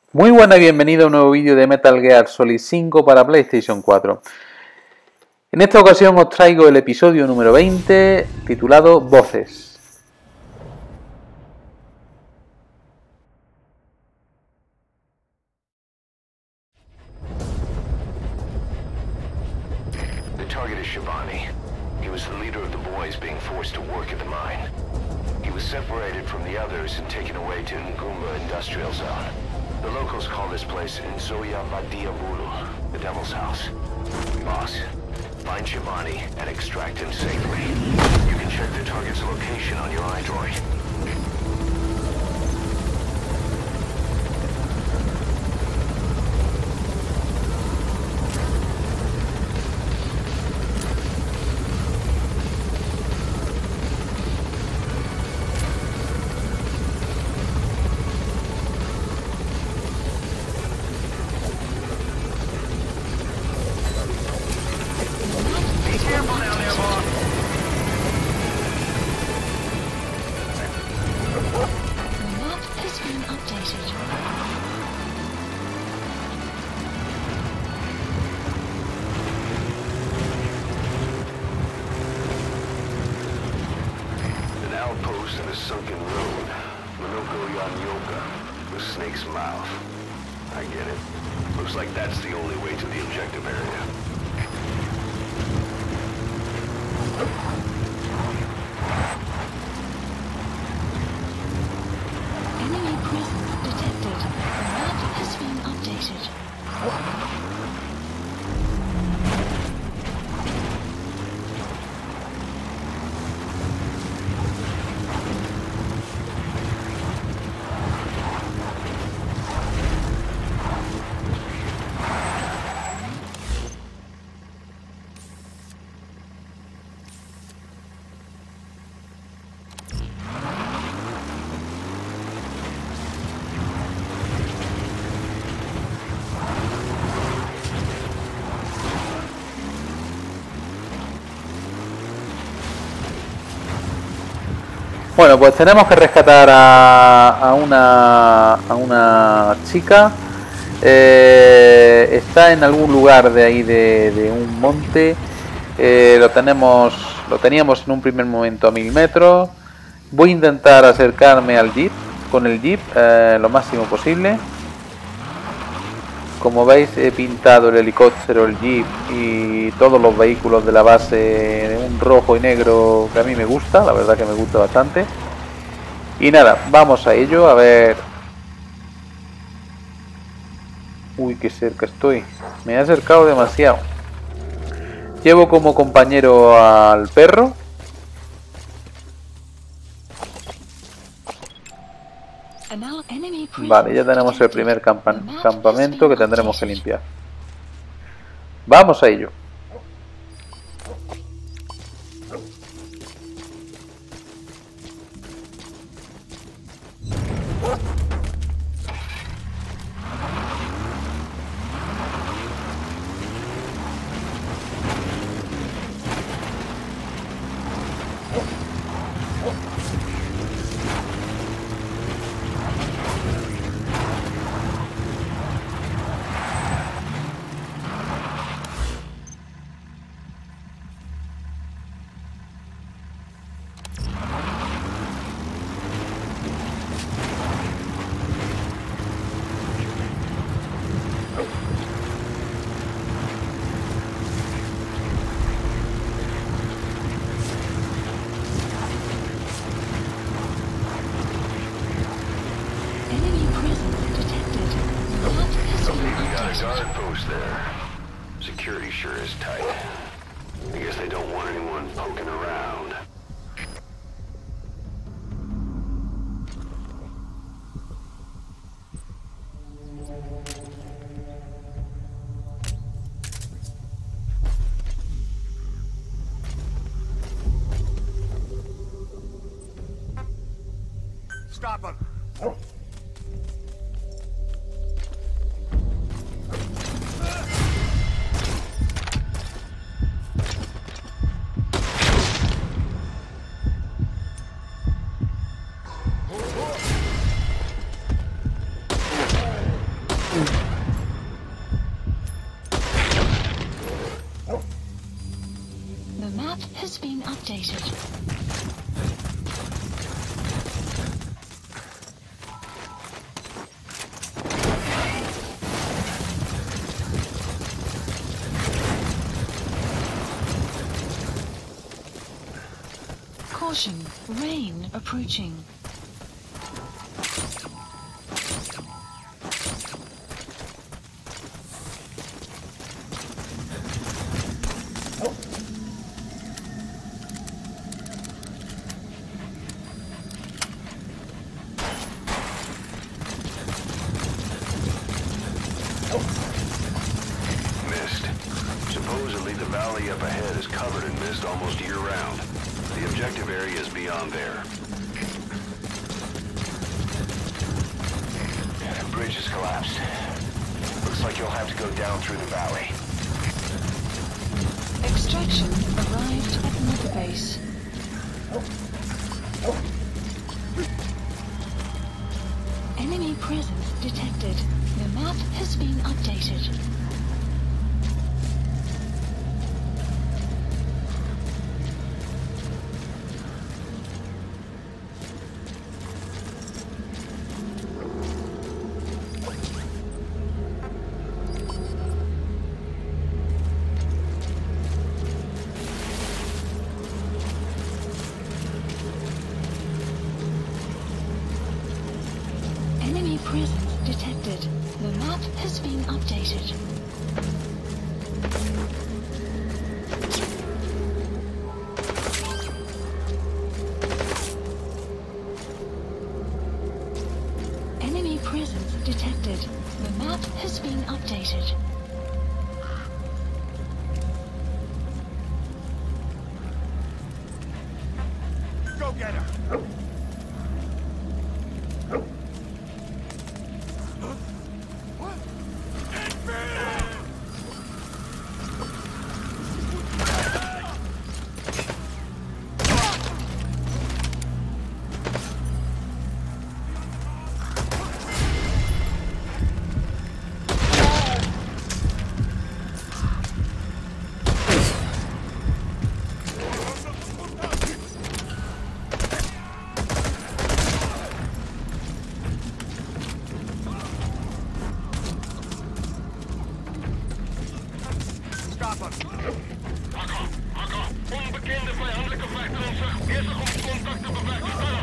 Muy buena y bienvenido a un nuevo vídeo de Metal Gear Solid 5 para PlayStation 4. En esta ocasión os traigo el episodio número 20, titulado Voces. The target is Shivani. He was the leader of the boys being forced to work at the mine. He was separated from the others and taken away to Ngumba Industrial Zone. The locals call this place Nzoia Badia Bulu, the Devil's House. Boss, find Shivani and extract him safely. You can check the target's location on your iDroid. Outpost in a sunken road. Minoko Yanyoka, the snake's mouth. I get it. Looks like that's the only way to the objective area. Enemy presence detected. The map has been updated. Bueno, pues tenemos que rescatar a una chica. Está en algún lugar de ahí de un monte. Lo teníamos en un primer momento a 1000 metros. Voy a intentar acercarme al jeep con el jeep lo máximo posible. Como veis, he pintado el helicóptero, el jeep y todos los vehículos de la base de un rojo y negro que a mí me gusta, la verdad que me gusta bastante. Y nada, vamos a ello, a ver. Uy, qué cerca estoy. Me he acercado demasiado. Llevo como compañero al perro. Vale, ya tenemos el primer campamento que tendremos que limpiar. Vamos a ello. Guard post there. Security sure is tight. I guess they don't want anyone poking around. Stop him! The map has been updated. Caution, rain approaching. Mist. Supposedly the valley up ahead is covered in mist almost year-round. The objective area is beyond there. The bridge has collapsed. Looks like you'll have to go down through the valley. Extraction arrived at Mother Base. Enemy presence detected. The map has been updated. Enemy presence detected. The map has been updated. Enemy presence detected. The map has been updated. Go get her! Onbekende vijandelijke vechter ontzegt. Bezig om contact te bewerkstelligen.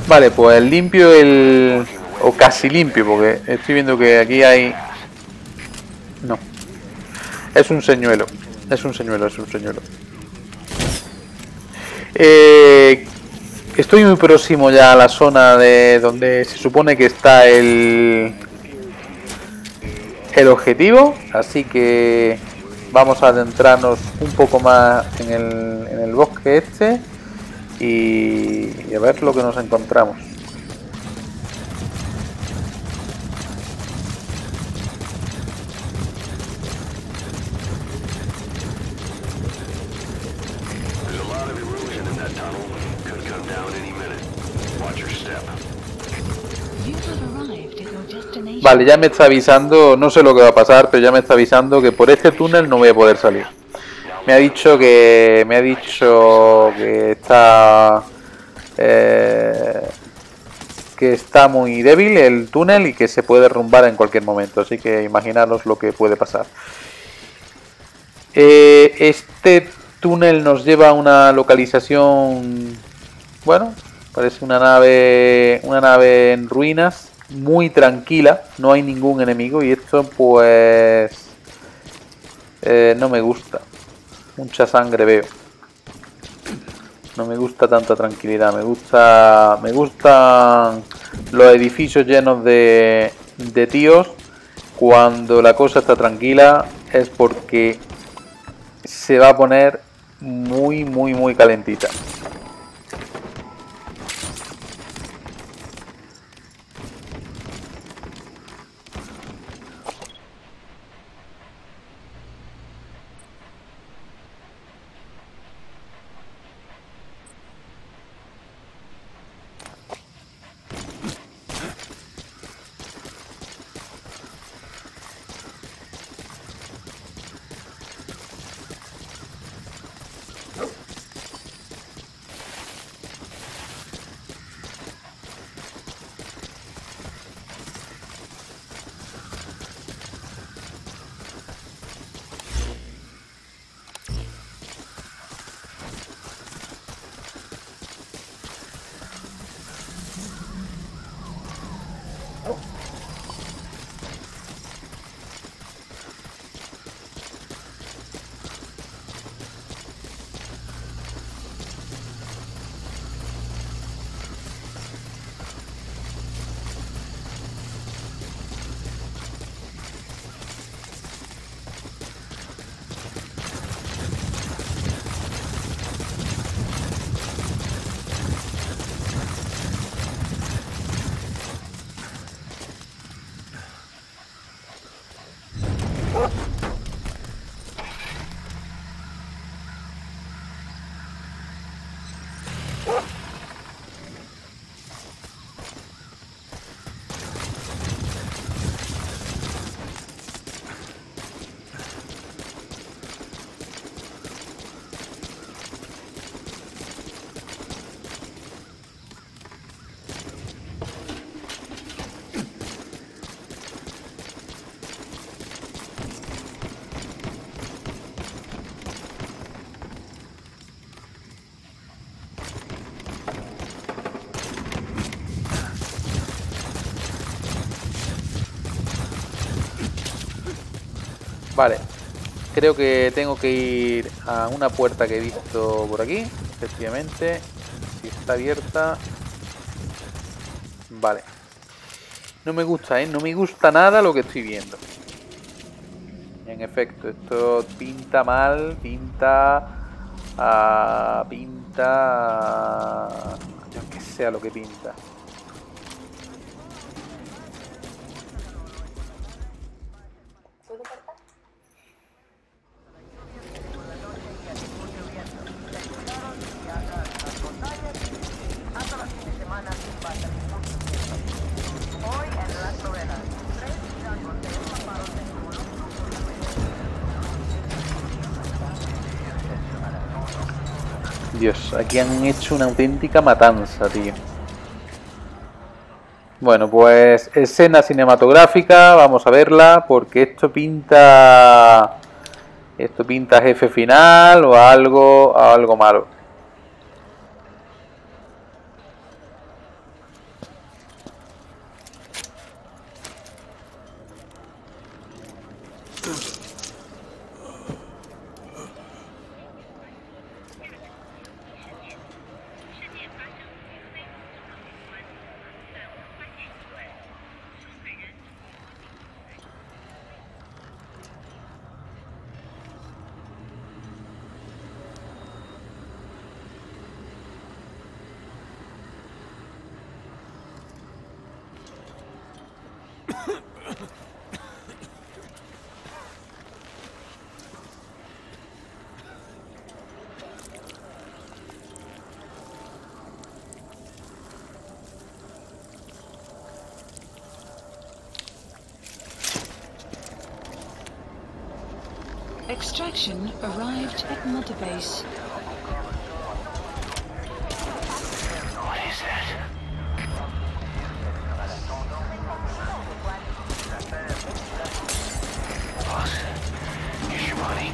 Vale, pues limpio el... o casi limpio, porque estoy viendo que aquí hay... No. Es un señuelo. Es un señuelo, es un señuelo. Estoy muy próximo ya a la zona de donde se supone que está el objetivo, así que vamos a adentrarnos un poco más en el bosque este y a ver lo que nos encontramos. Vale, ya me está avisando, no sé lo que va a pasar, pero ya me está avisando que por este túnel no voy a poder salir. Me ha dicho que está muy débil el túnel y que se puede derrumbar en cualquier momento, así que imaginaros lo que puede pasar. Este túnel nos lleva a una localización, bueno, parece una nave en ruinas, muy tranquila, no hay ningún enemigo y esto pues no me gusta. Mucha sangre veo. No me gusta tanta tranquilidad. Me gustan los edificios llenos de tíos. Cuando la cosa está tranquila es porque se va a poner muy calentita. Vale, creo que tengo que ir a una puerta que he visto por aquí, efectivamente, si está abierta. Vale, no me gusta, no me gusta nada lo que estoy viendo. En efecto, esto pinta mal, pinta, yo que sea lo que pinta. Dios, aquí han hecho una auténtica matanza, tío. Bueno, pues escena cinematográfica, vamos a verla, porque esto pinta jefe final o algo malo. Extraction arrived at Mother Base. What is that? Boss, here's your money.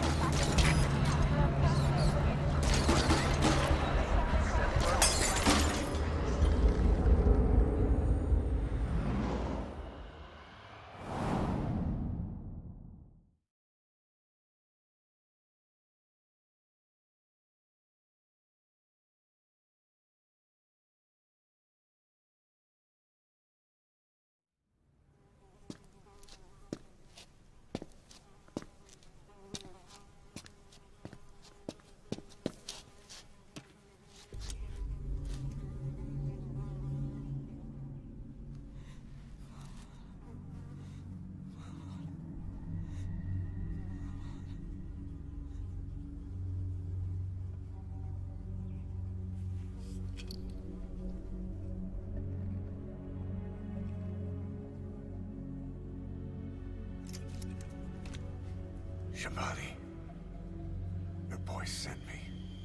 Shabani, your boy sent me.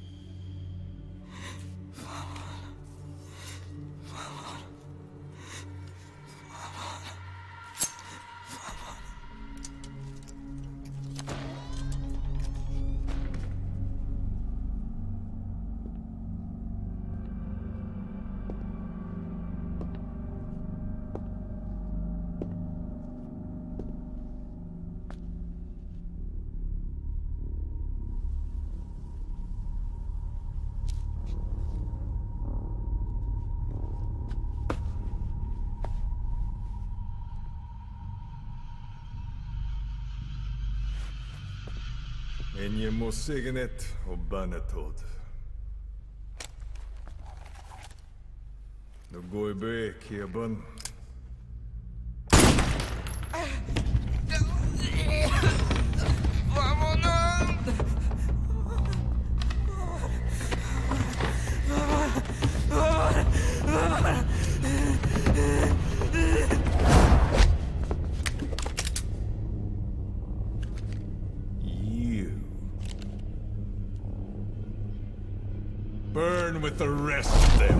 En je må signet og bannetod. Nå går jeg be, Kieban. Burn with the rest of them.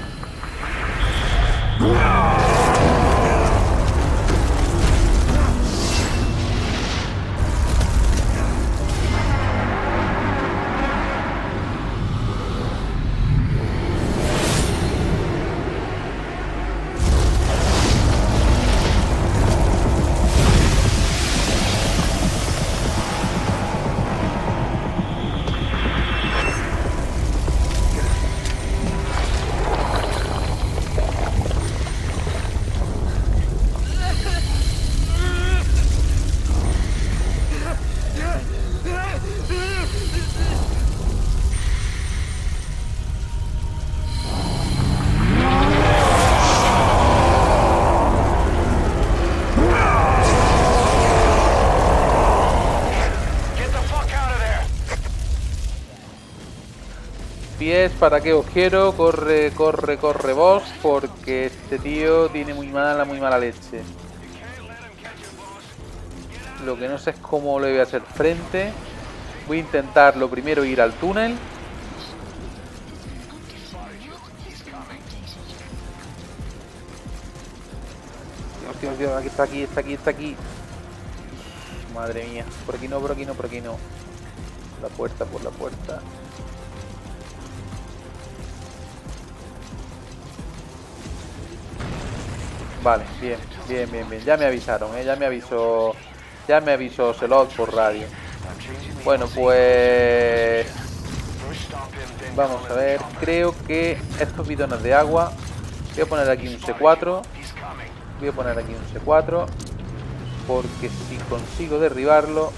Pies, ¿para qué os quiero? Corre, corre, corre vos, porque este tío tiene muy mala leche. Lo que no sé es cómo le voy a hacer frente. Voy a intentar lo primero ir al túnel. Hostia, aquí está, está aquí. Madre mía, por aquí no. Por la puerta. Vale, bien. Ya me avisaron, ya me avisó Selot por radio. Bueno, pues vamos a ver. Creo que estos bidones de agua, voy a poner aquí un C4. Porque si consigo derribarlo,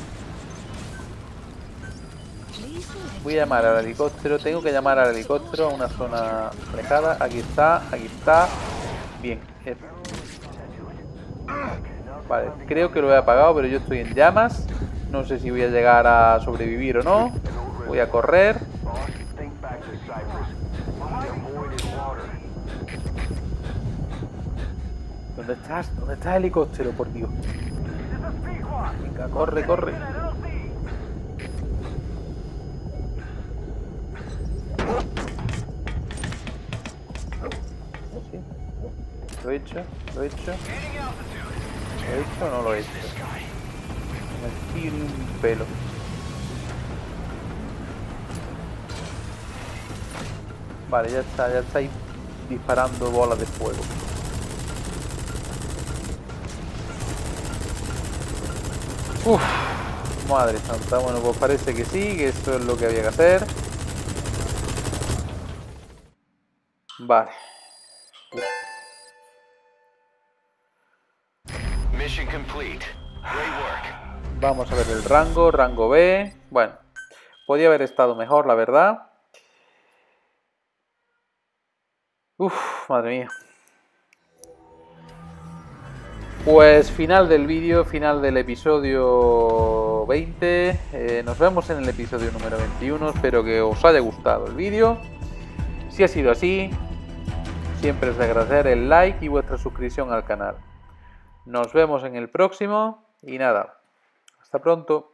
voy a llamar al helicóptero. Tengo que llamar al helicóptero a una zona alejada. Aquí está. Bien. Vale, creo que lo he apagado, pero yo estoy en llamas. No sé si voy a llegar a sobrevivir o no. Voy a correr. ¿Dónde estás? ¿Dónde está el helicóptero, por Dios? Venga, corre. ¿Lo he hecho? ¿Lo he hecho? ¿Lo he hecho o no lo he hecho? No me fío ni un pelo. Vale, ya está ahí disparando bolas de fuego. Uf, madre santa. Bueno, pues parece que sí, que eso es lo que había que hacer. Vale. Mission complete. Great work. Vamos a ver el rango, rango B. Bueno, podía haber estado mejor, la verdad. Uf, madre mía. Pues final del vídeo, final del episodio 20. Nos vemos en el episodio número 21. Espero que os haya gustado el vídeo. Si ha sido así, siempre es de agradecer el like y vuestra suscripción al canal. Nos vemos en el próximo y nada, hasta pronto.